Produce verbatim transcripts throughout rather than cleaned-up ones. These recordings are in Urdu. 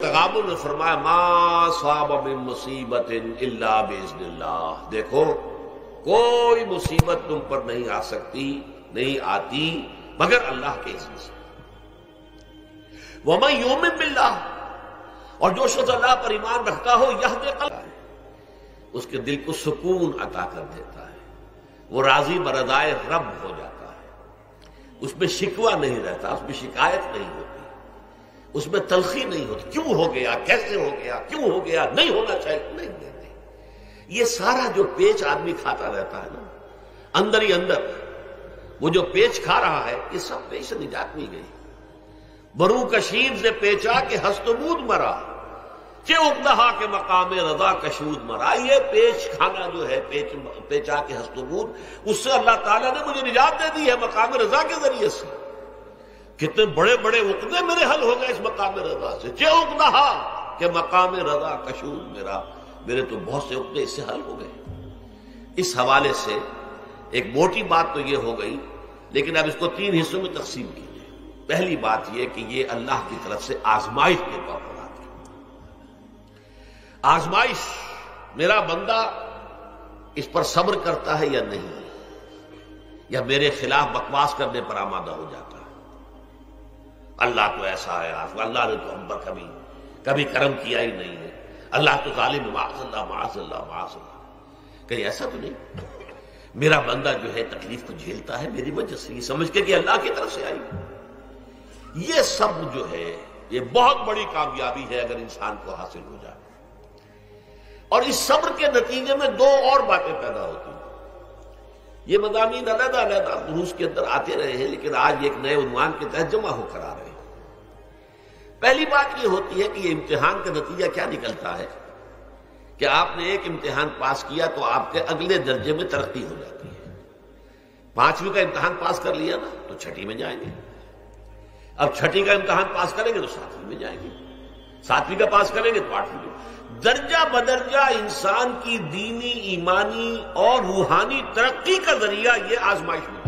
تغابن نے فرمایا ما صاب من مصیبت الا باذن اللہ، دیکھو کوئی مصیبت تم پر نہیں آ سکتی، نہیں آتی مگر اللہ کے اذن سے۔ ومن یؤمن باللہ، اور جو شخص اللہ پر ایمان رکھتا ہو یہدی قلبہ، اس کے دل کو سکون عطا کر دیتا ہے، وہ راضی برضائے رب ہو جاتا ہے، اس میں شکوہ نہیں رہتا، اس میں شکایت نہیں ہوتی، اس میں تلخی نہیں ہوتی، کیوں ہو گیا، کیسے ہو گیا، کیوں ہو گیا، نہیں ہونا چاہیے، نہیں نہیں نہیں۔ یہ سارا جو پیچ آدمی کھاتا رہتا ہے نا اندر ہی اندر، وہ جو پیچ کھا رہا ہے، یہ سب پیچ سے نجات نہیں گئی۔ برو کشید سے پیچا کہ ہستمود مرا، کہ اقدہا کے مقام رضا کشود مرا۔ یہ پیچ کھانا جو ہے، پیچ پیچا کے ہستمود، اس سے اللہ تعالیٰ نے مجھے نجات دے دی ہے مقام رضا کے ذریعے سے۔ کتنے بڑے بڑے عقدے میرے حل ہو گئے اس مقام رضا سے، کہ اقدہا کہ مقام رضا کشود میرا، میرے تو بہت سے عقدے اس سے حل ہو گئے۔ اس حوالے سے ایک موٹی بات تو یہ ہو گئی، لیکن اب اس کو تین حصوں میں تقسیم کیجیے۔ پہلی بات یہ کہ یہ اللہ کی طرف سے آزمائش کے طور پر آتی ہے۔ آزمائش، میرا بندہ اس پر صبر کرتا ہے یا نہیں، یا میرے خلاف بکواس کرنے پر آمادہ ہو جاتا ہے۔ اللہ تو ایسا ہے، اللہ نے تو ہم پر کبھی کبھی کرم کیا ہی نہیں ہے، اللہ تو ظالم، معاذ اللہ معاذ اللہ معاذ اللہ۔ کہیں ایسا تو نہیں، میرا بندہ جو ہے تکلیف کو جھیلتا ہے میری وجہ سے، یہ سمجھ کے کہ اللہ کی طرف سے آئی۔ یہ سب جو ہے یہ بہت بڑی کامیابی ہے اگر انسان کو حاصل ہو جائے۔ اور اس صبر کے نتیجے میں دو اور باتیں پیدا ہوتی ہیں۔ یہ مضامین علیحدہ علیحدہ دروس کے اندر آتے رہے ہیں، لیکن آج ایک نئے عنوان کے تحت جمع ہو کر آ رہے ہیں۔ پہلی بات یہ ہوتی ہے کہ یہ امتحان کا نتیجہ کیا نکلتا ہے کہ آپ نے ایک امتحان پاس کیا تو آپ کے اگلے درجے میں ترقی ہو جاتی ہے۔ پانچویں کا امتحان پاس کر لیا نا تو چھٹی میں جائیں گے، اب چھٹی کا امتحان پاس کریں گے تو ساتویں میں جائیں گے، ساتویں کا پاس کریں گے تو آٹھویں میں۔ درجہ بدرجہ انسان کی دینی، ایمانی اور روحانی ترقی کا ذریعہ یہ آزمائش ہوتی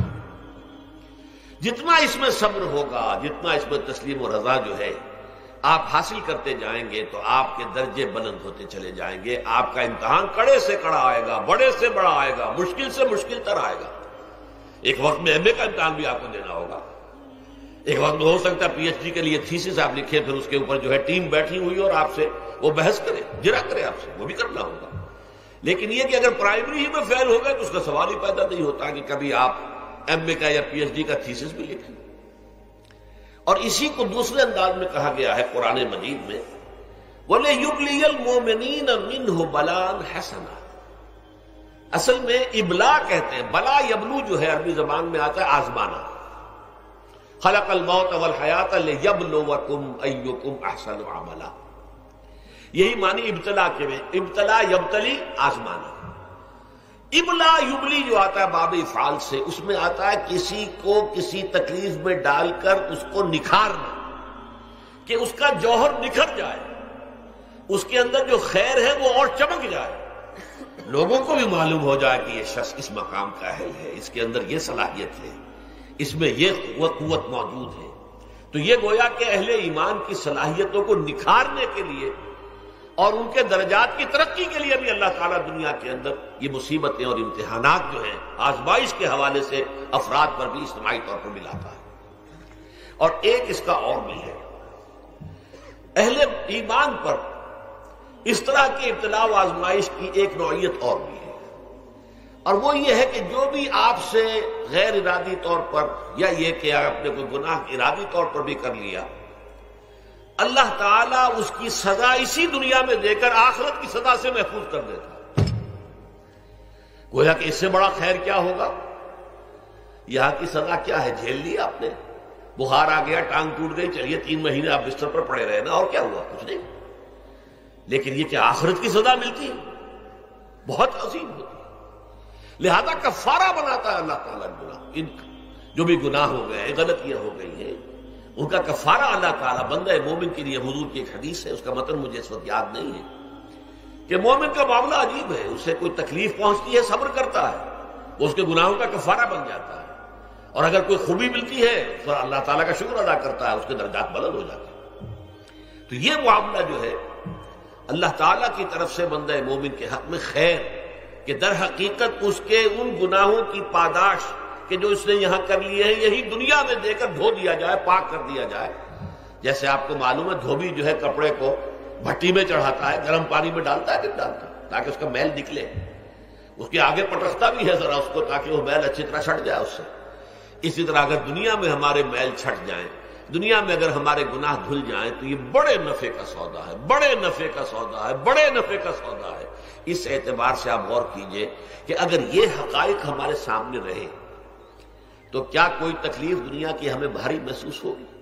ہے۔ جتنا اس میں صبر ہوگا، جتنا اس میں تسلیم و رضا جو ہے آپ حاصل کرتے جائیں گے تو آپ کے درجے بلند ہوتے چلے جائیں گے۔ آپ کا امتحان کڑے سے کڑا آئے گا، بڑے سے بڑا آئے گا، مشکل سے مشکل تر آئے گا۔ ایک وقت میں ایم اے کا امتحان بھی آپ کو دینا ہوگا، ایک وقت میں ہو سکتا ہے پی ایچ ڈی کے لیے تھیسس آپ لکھیں، پھر اس کے اوپر جو ہے ٹیم بیٹھی ہوئی اور آپ سے وہ بحث کرے، جرا کرے آپ سے، وہ بھی کرنا ہوگا۔ لیکن یہ کہ اگر پرائمری ہی میں فیل ہو گئے تو اس کا سوال ہی پیدا نہیں ہوتا کہ کبھی آپ ایم اے کا یا پی ایچ ڈی کا تھیسس بھی لکھیں۔ اور اسی کو دوسرے انداز میں کہا گیا ہے قرآن مجید میں، وَلِيُبْلِيَ الْمُؤْمِنِينَ مِنْهُ بَلَاءً حَسَنًا۔ اصل میں ابلا کہتے ہیں، بلا یبلو جو ہے عربی زبان میں آتا ہے آزمانا۔ خلق الموت والحیات لیبلوکم ایکم احسن عملا، یہی معنی ابتلا کے میں، ابتلا یبتلی آزمانا۔ ابلا یبلی جو آتا ہے باب افعال سے، اس میں آتا ہے کسی کو کسی تکلیف میں ڈال کر اس کو نکھارنا، کہ اس کا جوہر نکھر جائے، اس کے اندر جو خیر ہے وہ اور چمک جائے، لوگوں کو بھی معلوم ہو جائے کہ یہ شخص اس مقام کا اہل ہے، اس کے اندر یہ صلاحیت ہے، اس میں یہ قوت قوت موجود ہے۔ تو یہ گویا کہ اہل ایمان کی صلاحیتوں کو نکھارنے کے لیے اور ان کے درجات کی ترقی کے لیے بھی اللہ تعالیٰ دنیا کے اندر یہ مصیبتیں اور امتحانات جو ہیں آزمائش کے حوالے سے افراد پر بھی اجتماعی طور پر ملاتا ہے۔ اور ایک اس کا اور بھی ہے، اہل ایمان پر اس طرح کے ابتلاء و آزمائش کی ایک نوعیت اور بھی ہے، اور وہ یہ ہے کہ جو بھی آپ سے غیر ارادی طور پر یا یہ کہ آپ نے کوئی گناہ ارادی طور پر بھی کر لیا، اللہ تعالیٰ اس کی سزا اسی دنیا میں دے کر آخرت کی سزا سے محفوظ کر دیتا۔ گویا کہ اس سے بڑا خیر کیا ہوگا؟ یہاں کی سزا کیا ہے؟ جھیل لی آپ نے، بخار آ گیا، ٹانگ ٹوٹ گئی، چلیے تین مہینے آپ بستر پر پڑے رہے نا، اور کیا ہوا؟ کچھ نہیں۔ لیکن یہ کہ آخرت کی سزا ملتی ہے بہت عظیم ہوتی ہے، لہذا کفارہ بناتا ہے اللہ تعالیٰ گناہ، ان جو بھی گناہ ہو گئے، غلطیاں ہو گئی ہیں، ان کا کفارہ اللہ تعالیٰ بندہ مومن کے لیے۔ حضور کی ایک حدیث ہے، اس کا متن مجھے اس وقت یاد نہیں ہے، کہ مومن کا معاملہ عجیب ہے، اسے کوئی تکلیف پہنچتی ہے صبر کرتا ہے، وہ اس کے گناہوں کا کفارہ بن جاتا ہے، اور اگر کوئی خوبی ملتی ہے تو اللہ تعالیٰ کا شکر ادا کرتا ہے، اس کے درجات بلند ہو جاتے ہیں۔ تو یہ معاملہ جو ہے اللہ تعالیٰ کی طرف سے بندہ مومن کے حق میں خیر کہ در حقیقت اس کے ان گناہوں کی پاداش کہ جو اس نے یہاں کر لیے ہیں یہی دنیا میں دے کر دھو دیا جائے، پاک کر دیا جائے۔ جیسے آپ کو معلوم ہے دھوبی جو ہے کپڑے کو بھٹی میں چڑھاتا ہے، گرم پانی میں ڈالتا ہے کہ ڈالتا ہے تاکہ اس کا میل نکلے، اس کے آگے پٹکتا بھی ہے ذرا اس کو تاکہ وہ میل اچھی طرح چھٹ جائے اس سے۔ اسی طرح اگر دنیا میں ہمارے میل چھٹ جائیں، دنیا میں اگر ہمارے گناہ دھل جائیں تو یہ بڑے نفع کا سودا ہے، بڑے نفع کا سودا ہے، بڑے نفع کا سودا ہے۔ اس اعتبار سے آپ غور کیجئے کہ اگر یہ حقائق ہمارے سامنے رہے تو کیا کوئی تکلیف دنیا کی ہمیں بھاری محسوس ہوگی؟